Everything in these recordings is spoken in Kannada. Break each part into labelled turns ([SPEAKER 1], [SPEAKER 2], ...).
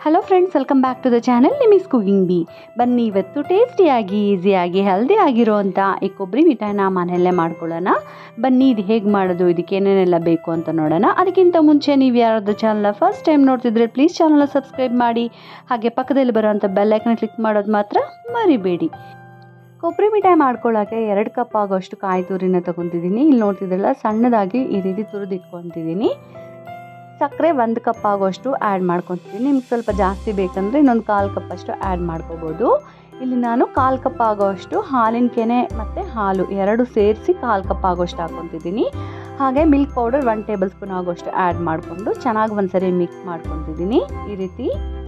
[SPEAKER 1] Hello friends, welcome back to the channel Nimi's cooking ಬಿ. ಬನ್ನಿ ಇವತ್ತು ಟೇಸ್ಟಿಯಾಗಿ ಈಸಿಯಾಗಿ ಹೆಲ್ದಿ ಆಗಿರೋವಂಥ ಈ ಕೊಬ್ಬರಿ ಮಿಠಾಯಿನ ಮನೆಯಲ್ಲೇ ಮಾಡ್ಕೊಳ್ಳೋಣ. ಬನ್ನಿ ಇದು ಹೇಗೆ ಮಾಡೋದು, ಇದಕ್ಕೆ ಏನೇನೆಲ್ಲ ಬೇಕು ಅಂತ ನೋಡೋಣ. ಅದಕ್ಕಿಂತ ಮುಂಚೆ ನೀವು ಯಾರಾದರೂ ಚಾನಲ್ನ ಫಸ್ಟ್ ಟೈಮ್ ನೋಡ್ತಿದ್ರೆ ಪ್ಲೀಸ್ ಚಾನಲ್ನ ಸಬ್ಸ್ಕ್ರೈಬ್ ಮಾಡಿ, ಹಾಗೆ ಪಕ್ಕದಲ್ಲಿ ಬರೋವಂಥ ಬೆಲ್ ಐಕನ್ ಕ್ಲಿಕ್ ಮಾಡೋದು ಮಾತ್ರ ಮರಿಬೇಡಿ. ಕೊಬ್ಬರಿ ಮಿಠಾಯಿ ಮಾಡ್ಕೊಳ್ಳೋಕ್ಕೆ 2 ಕಪ್ ಆಗೋಷ್ಟು ಕಾಯಿ ತುರಿನ ತೊಗೊತಿದ್ದೀನಿ. ಇಲ್ಲಿ ನೋಡ್ತಿದ್ರಲ್ಲ, ಸಣ್ಣದಾಗಿ ಈ ರೀತಿ ತುರಿದಿಟ್ಕೊತಿದ್ದೀನಿ. ಸಕ್ಕರೆ 1 ಕಪ್ ಆಗೋಷ್ಟು ಆ್ಯಡ್ ಮಾಡ್ಕೊತಿದ್ದೀನಿ. ನಿಮ್ಗೆ ಸ್ವಲ್ಪ ಜಾಸ್ತಿ ಬೇಕಂದರೆ ಇನ್ನೊಂದು 1/4 ಕಪ್ಪಷ್ಟು ಆ್ಯಡ್ ಮಾಡ್ಕೋಬೋದು. ಇಲ್ಲಿ ನಾನು 1/4 ಕಪ್ ಆಗೋಷ್ಟು ಹಾಲಿನ ಕೆನೆ ಮತ್ತು ಹಾಲು 2 ಸೇರಿಸಿ 1/4 ಕಪ್ ಆಗೋಷ್ಟು ಹಾಕ್ಕೊತಿದ್ದೀನಿ. ಹಾಗೆ ಮಿಲ್ಕ್ ಪೌಡರ್ 1 ಟೇಬಲ್ ಸ್ಪೂನ್ ಆಗೋಷ್ಟು ಆ್ಯಡ್ ಮಾಡಿಕೊಂಡು ಚೆನ್ನಾಗಿ ಒಂದ್ಸರಿ ಮಿಕ್ಸ್ ಮಾಡ್ಕೊತಿದ್ದೀನಿ. ಈ ರೀತಿ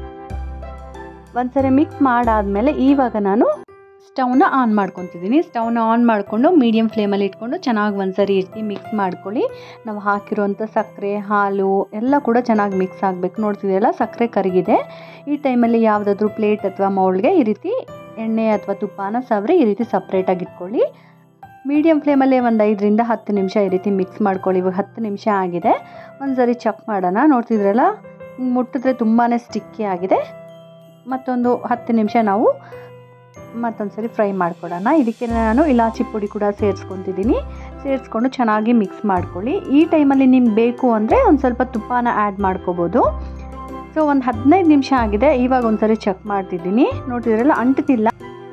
[SPEAKER 1] ಒಂದ್ಸರಿ ಮಿಕ್ಸ್ ಮಾಡಾದಮೇಲೆ ಇವಾಗ ನಾನು ಸ್ಟವ್ನ ಆನ್ ಮಾಡ್ಕೊತಿದ್ದೀನಿ. ಸ್ಟವ್ನ ಆನ್ ಮಾಡಿಕೊಂಡು ಮೀಡಿಯಮ್ ಫ್ಲೇಮಲ್ಲಿ ಇಟ್ಕೊಂಡು ಚೆನ್ನಾಗಿ ಒಂದ್ಸರಿ ಇರ್ತಿ ಮಿಕ್ಸ್ ಮಾಡ್ಕೊಳ್ಳಿ. ನಾವು ಹಾಕಿರೋಂಥ ಸಕ್ಕರೆ ಹಾಲು ಎಲ್ಲ ಕೂಡ ಚೆನ್ನಾಗಿ ಮಿಕ್ಸ್ ಆಗಬೇಕು. ನೋಡ್ತಿದ್ದೀರಲ್ಲ, ಸಕ್ಕರೆ ಕರಗಿದೆ. ಈ ಟೈಮಲ್ಲಿ ಯಾವುದಾದ್ರೂ ಪ್ಲೇಟ್ ಅಥವಾ ಮೌಲ್ಡ್ಗೆ ಈ ರೀತಿ ಎಣ್ಣೆ ಅಥವಾ ತುಪ್ಪನ ಸವರಿ ಈ ರೀತಿ ಸಪ್ರೇಟಾಗಿ ಇಟ್ಕೊಳ್ಳಿ. ಮೀಡಿಯಮ್ ಫ್ಲೇಮಲ್ಲಿ ಒಂದು 5ರಿಂದ 10 ನಿಮಿಷ ಈ ರೀತಿ ಮಿಕ್ಸ್ ಮಾಡ್ಕೊಳ್ಳಿ. ಇವಾಗ 10 ನಿಮಿಷ ಆಗಿದೆ. ಒಂದ್ಸರಿ ಚೆಕ್ ಮಾಡೋಣ. ನೋಡ್ತಿದ್ರಲ್ಲ, ಮುಟ್ಟಿದ್ರೆ ತುಂಬಾ ಸ್ಟಿಕ್ಕಿ ಆಗಿದೆ. ಮತ್ತೊಂದು 10 ನಿಮಿಷ ನಾವು ಮತ್ತೊಂದ್ಸರಿ ಫ್ರೈ ಮಾಡ್ಕೊಳ್ಳೋಣ. ಇದಕ್ಕೆ ನಾನು ಇಲಾಚಿ ಪುಡಿ ಕೂಡ ಸೇರಿಸ್ಕೊತಿದ್ದೀನಿ. ಸೇರಿಸ್ಕೊಂಡು ಚೆನ್ನಾಗಿ ಮಿಕ್ಸ್ ಮಾಡ್ಕೊಳ್ಳಿ. ಈ ಟೈಮಲ್ಲಿ ನಿಮ್ಗೆ ಬೇಕು ಅಂದರೆ ಒಂದು ಸ್ವಲ್ಪ ತುಪ್ಪನ ಆ್ಯಡ್ ಮಾಡ್ಕೋಬೋದು. ಸೊ ಒಂದು 15 ನಿಮಿಷ ಆಗಿದೆ. ಇವಾಗ ಒಂದ್ಸರಿ ಚೆಕ್ ಮಾಡ್ತಿದ್ದೀನಿ. ನೋಡ್ತಿದ್ರಲ್ಲ, ಅಂಟ್ತಿಲ್ಲ,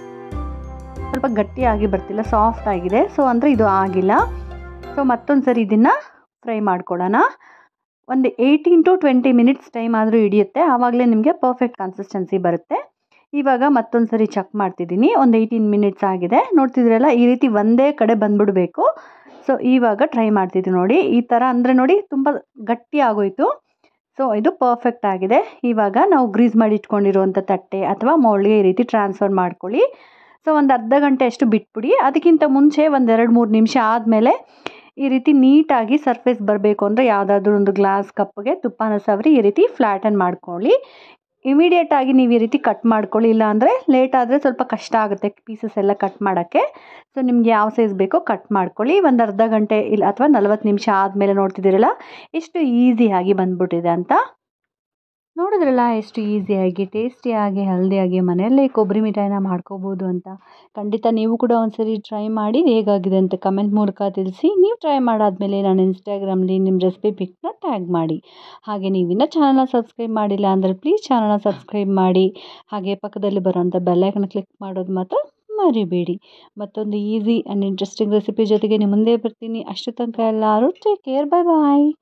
[SPEAKER 1] ಸ್ವಲ್ಪ ಗಟ್ಟಿಯಾಗಿ ಬರ್ತಿಲ್ಲ, ಸಾಫ್ಟ್ ಆಗಿದೆ. ಸೊ ಅಂದರೆ ಇದು ಆಗಿಲ್ಲ. ಸೊ ಮತ್ತೊಂದು ಸರಿ ಇದನ್ನು ಫ್ರೈ ಮಾಡ್ಕೊಳ್ಳೋಣ. ಒಂದು 18 to 20 ಮಿನಿಟ್ಸ್ ಟೈಮ್ ಆದರೂ ಹಿಡಿಯುತ್ತೆ. ಆವಾಗಲೇ ನಿಮಗೆ ಪರ್ಫೆಕ್ಟ್ ಕನ್ಸಿಸ್ಟೆನ್ಸಿ ಬರುತ್ತೆ. ಇವಾಗ ಮತ್ತೊಂದು ಸರಿ ಚೆಕ್ ಮಾಡ್ತಿದ್ದೀನಿ. ಒಂದು 18 ಮಿನಿಟ್ಸ್ ಆಗಿದೆ. ನೋಡ್ತಿದ್ರಲ್ಲ, ಈ ರೀತಿ ಒಂದೇ ಕಡೆ ಬಂದ್ಬಿಡಬೇಕು. ಸೊ ಇವಾಗ ಟ್ರೈ ಮಾಡ್ತಿದ್ದೀನಿ ನೋಡಿ. ಈ ಥರ ಅಂದರೆ ನೋಡಿ, ತುಂಬ ಗಟ್ಟಿ ಆಗೋಯ್ತು. ಸೊ ಇದು ಪರ್ಫೆಕ್ಟ್ ಆಗಿದೆ. ಇವಾಗ ನಾವು ಗ್ರೀಸ್ ಮಾಡಿ ಇಟ್ಕೊಂಡಿರುವಂಥ ತಟ್ಟೆ ಅಥವಾ ಮೌಲ್ಡ್ಗೆ ಈ ರೀತಿ ಟ್ರಾನ್ಸ್ಫರ್ ಮಾಡ್ಕೊಳ್ಳಿ. ಸೊ ಒಂದು ಅರ್ಧ ಗಂಟೆ ಅಷ್ಟು ಬಿಟ್ಬಿಡಿ. ಅದಕ್ಕಿಂತ ಮುಂಚೆ ಒಂದು 2-3 ನಿಮಿಷ ಆದಮೇಲೆ ಈ ರೀತಿ ನೀಟಾಗಿ ಸರ್ಫೇಸ್ ಬರಬೇಕು ಅಂದರೆ ಯಾವುದಾದ್ರೂ ಒಂದು ಗ್ಲಾಸ್ ಕಪ್ಗೆ ತುಪ್ಪನ ಸವರಿ ಈ ರೀತಿ ಫ್ಲ್ಯಾಟನ್ ಮಾಡ್ಕೊಳ್ಳಿ. ಇಮಿಡಿಯೇಟಾಗಿ ನೀವು ಈ ರೀತಿ ಕಟ್ ಮಾಡ್ಕೊಳ್ಳಿ. ಇಲ್ಲ ಅಂದರೆ ಲೇಟ್ ಆದರೆ ಸ್ವಲ್ಪ ಕಷ್ಟ ಆಗುತ್ತೆ ಪೀಸಸ್ ಎಲ್ಲ ಕಟ್ ಮಾಡೋಕ್ಕೆ. ಸೊ ನಿಮ್ಗೆ ಯಾವ ಸೈಜ್ ಬೇಕೋ ಕಟ್ ಮಾಡ್ಕೊಳ್ಳಿ. ಒಂದು ಅರ್ಧ ಗಂಟೆ ಇಲ್ಲ ಅಥವಾ 40 ನಿಮಿಷ ಆದಮೇಲೆ ನೋಡ್ತಿದ್ದೀರಲ್ಲ, ಎಷ್ಟು ಈಸಿಯಾಗಿ ಬಂದ್ಬಿಟ್ಟಿದೆ ಅಂತ. ನೋಡಿದ್ರಲ್ಲ, ಎಷ್ಟು ಈಸಿಯಾಗಿ ಟೇಸ್ಟಿಯಾಗಿ ಹೆಲ್ದಿಯಾಗಿ ಮನೆಯಲ್ಲೇ ಕೊಬ್ಬರಿ ಮಿಠಾಯಿನ ಮಾಡ್ಕೋಬೋದು ಅಂತ. ಖಂಡಿತ ನೀವು ಕೂಡ ಒಂದ್ಸರಿ ಟ್ರೈ ಮಾಡಿ ಹೇಗಾಗಿದೆ ಅಂತ ಕಮೆಂಟ್ ಮೂಲಕ ತಿಳಿಸಿ. ನೀವು ಟ್ರೈ ಮಾಡಾದಮೇಲೆ ನಾನು ಇನ್ಸ್ಟಾಗ್ರಾಮ್ಲಿ ನಿಮ್ಮ ರೆಸಿಪಿ ಪಿಕ್ನ ಟ್ಯಾಗ್ ಮಾಡಿ. ಹಾಗೆ ನೀವಿನ್ನೂ ಚಾನಲ್ನ ಸಬ್ಸ್ಕ್ರೈಬ್ ಮಾಡಿಲ್ಲ ಅಂದರೆ ಪ್ಲೀಸ್ ಚಾನಲ್ನ ಸಬ್ಸ್ಕ್ರೈಬ್ ಮಾಡಿ. ಹಾಗೆ ಪಕ್ಕದಲ್ಲಿ ಬರೋಂಥ ಬೆಲ್ಲೈಕನ್ನ ಕ್ಲಿಕ್ ಮಾಡೋದು ಮಾತ್ರ ಮರಿಬೇಡಿ. ಮತ್ತೊಂದು ಈಸಿ ಆ್ಯಂಡ್ ಇಂಟ್ರೆಸ್ಟಿಂಗ್ ರೆಸಿಪಿ ಜೊತೆಗೆ ನಿಮ್ಮ ಮುಂದೆ ಬರ್ತೀನಿ. ಅಷ್ಟು ತನಕ ಎಲ್ಲರೂ ಟೇಕ್ ಕೇರ್. ಬಾಯ್ ಬಾಯ್.